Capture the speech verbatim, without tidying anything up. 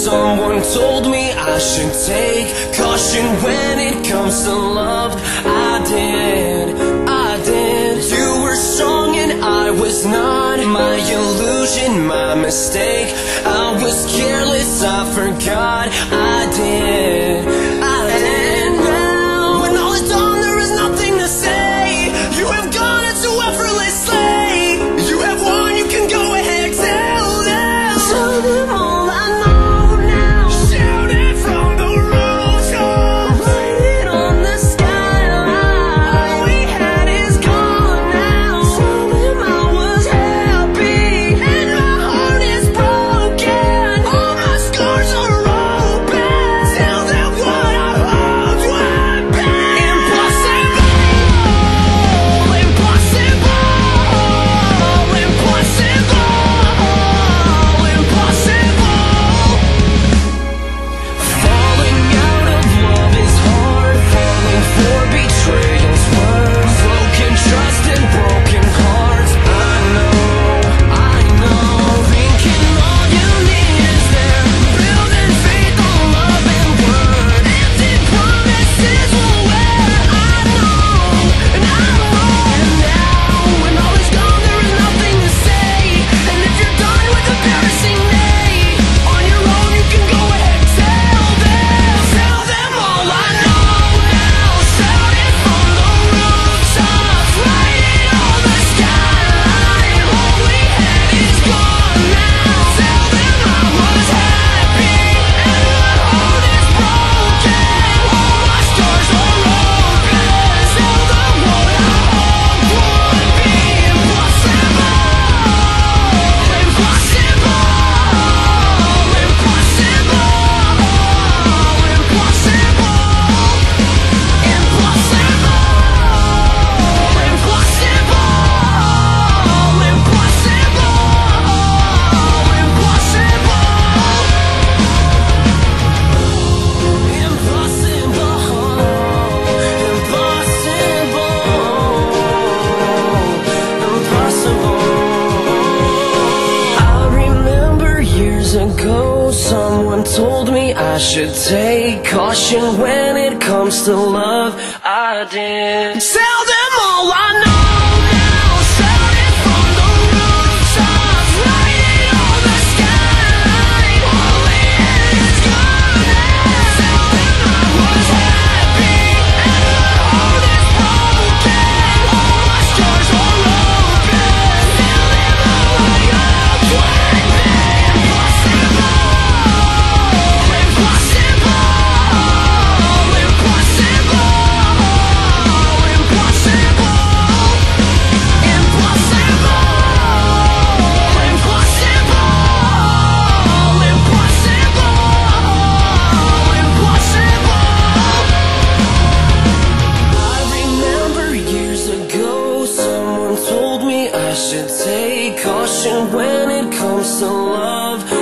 Someone told me I should take caution when it comes to love. I did, I did. You were strong and I was not. My illusion, my mistake. I was careless, I forgot. I did, I did. Now, when all is done, there is nothing to say. You have gone into effortlessly. You have won, you can go ahead, tell them. Tell them all I know now. Shout it from the rooftops. Write it on the skyline. All we had is gone now. Tell them I was happy and my heart is broken. All my scars are open. Tell them what I hoped would be. Impossible, impossible, impossible, impossible. Falling out of love is hard. Falling for betrayal's worse. Broken trust and broken hearts. I know, I know. Thinking all you need is there. Building faith on love and word. Empty promises will wear. I know, and I know. And now, when all is gone, there is nothing to say. And if you're done with embarrassing me, on your own you can go ahead, tell them. Tell them all I know now. Shout it from the rooftops. Write it on the skyline. All we had is gone now. Tell them I was happy and my heart is broken. All my scars are open. Tell them what I hoped would be. Impossible, impossible, ago, someone told me I should take caution when it comes to love. I did. Tell them all I know now. Shout it from the rooftops. Write it on the skyline. All we had is gone now. Tell them I was happy and my heart is broken. All my scars are open. Tell them all I hoped would be. Should take caution when it comes to love.